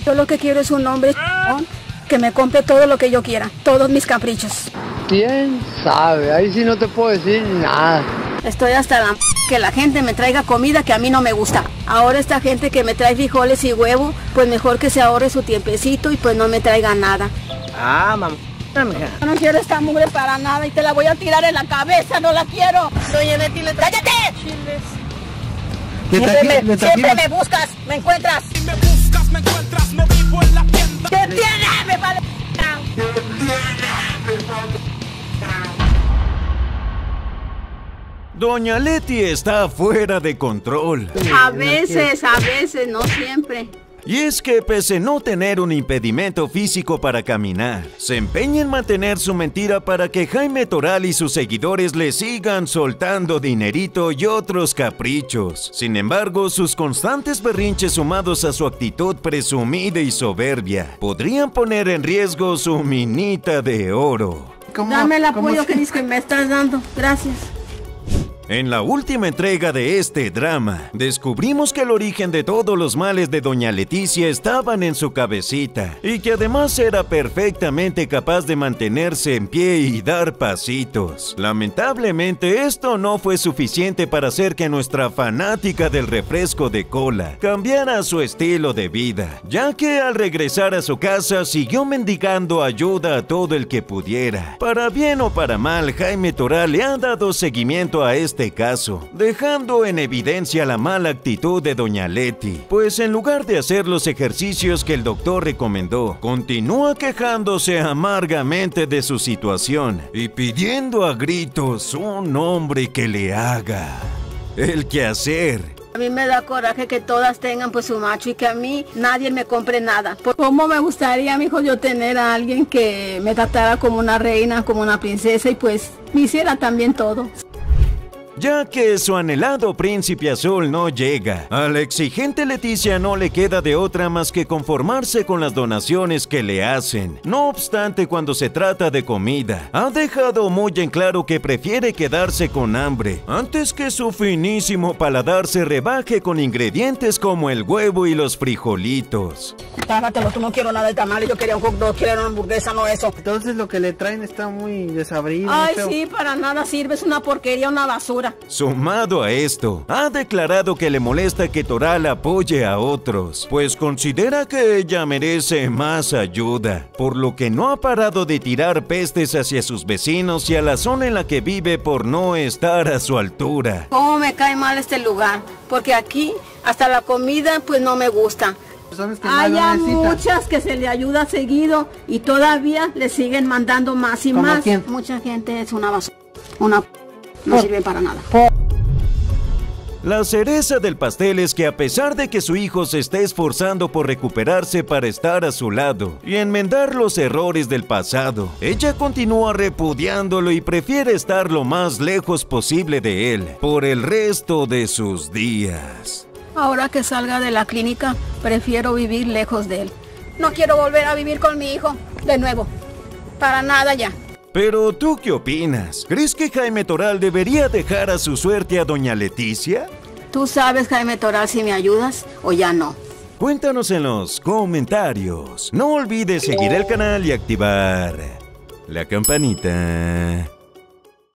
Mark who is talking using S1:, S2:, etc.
S1: Yo lo que quiero es un hombre que me compre todo lo que yo quiera, todos mis caprichos.
S2: ¿Quién sabe? Ahí sí no te puedo decir nada.
S1: Estoy hasta que la gente me traiga comida que a mí no me gusta. Ahora esta gente que me trae frijoles y huevo, pues mejor que se ahorre su tiempecito y pues no me traiga nada.
S3: Ah, mamá.
S1: Yo no quiero esta mugre para nada y te la voy a tirar en la cabeza, no la quiero.
S4: Doña Leti,
S1: ¡cállate!
S4: Chiles.
S1: Siempre me buscas, me encuentras.
S5: Si me buscas, me encuentras, no vivo en la tienda.
S1: ¿Qué tiene? Me vale.
S6: Doña Leti está fuera de control.
S1: A veces, no siempre.
S6: Y es que pese a no tener un impedimento físico para caminar, se empeña en mantener su mentira para que Jaime Toral y sus seguidores le sigan soltando dinerito y otros caprichos. Sin embargo, sus constantes berrinches sumados a su actitud presumida y soberbia podrían poner en riesgo su minita de oro.
S1: Dame el apoyo que dices que me estás dando. Gracias.
S6: En la última entrega de este drama, descubrimos que el origen de todos los males de Doña Leticia estaban en su cabecita y que además era perfectamente capaz de mantenerse en pie y dar pasitos. Lamentablemente, esto no fue suficiente para hacer que nuestra fanática del refresco de cola cambiara su estilo de vida, ya que al regresar a su casa siguió mendigando ayuda a todo el que pudiera. Para bien o para mal, Jaime Toral le ha dado seguimiento a este caso, dejando en evidencia la mala actitud de Doña Leti, pues en lugar de hacer los ejercicios que el doctor recomendó, continúa quejándose amargamente de su situación y pidiendo a gritos un hombre que le haga el quehacer.
S1: A mí me da coraje que todas tengan pues su macho y que a mí nadie me compre nada. ¿Cómo me gustaría, mijo, yo tener a alguien que me tratara como una reina, como una princesa y pues me hiciera también todo?
S6: Ya que su anhelado príncipe azul no llega, a la exigente Leticia no le queda de otra más que conformarse con las donaciones que le hacen. No obstante, cuando se trata de comida, ha dejado muy en claro que prefiere quedarse con hambre antes que su finísimo paladar se rebaje con ingredientes como el huevo y los frijolitos.
S1: Trágatelo, tú no quiero nada de tamales, yo quería un hot dog, quiero una hamburguesa, no eso.
S3: Entonces lo que le traen está muy desabrido.
S1: Ay, sí, para nada sirve, es una porquería, una basura.
S6: Sumado a esto, ha declarado que le molesta que Toral apoye a otros, pues considera que ella merece más ayuda, por lo que no ha parado de tirar pestes hacia sus vecinos y a la zona en la que vive por no estar a su altura.
S1: ¿Cómo me cae mal este lugar? Porque aquí hasta la comida pues no me gusta. Hay muchas que se le ayuda seguido y todavía le siguen mandando más y más.
S3: ¿Quién?
S1: Mucha gente es una basura, no sirve para nada.
S6: La cereza del pastel es que a pesar de que su hijo se está esforzando por recuperarse para estar a su lado y enmendar los errores del pasado, ella continúa repudiándolo y prefiere estar lo más lejos posible de él por el resto de sus días.
S1: Ahora que salga de la clínica, prefiero vivir lejos de él. No quiero volver a vivir con mi hijo de nuevo. Para nada ya.
S6: Pero ¿tú qué opinas? ¿Crees que Jaime Toral debería dejar a su suerte a Doña Leticia?
S1: ¿Tú sabes, Jaime Toral, si me ayudas o ya no?
S6: Cuéntanos en los comentarios. No olvides seguir el canal y activar la campanita.